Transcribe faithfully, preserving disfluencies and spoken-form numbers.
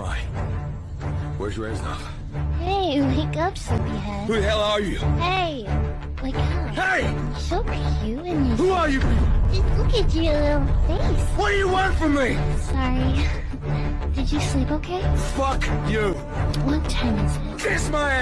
am I? Where's Reznov? Hey, wake up, sleepyhead. Who the hell are you? Hey, wake up. Hey! You're so cute and you. Who are you? Just look at your little face. What do you want from me? Sorry. Did you sleep okay? Fuck you! What time is it? Kiss my ass!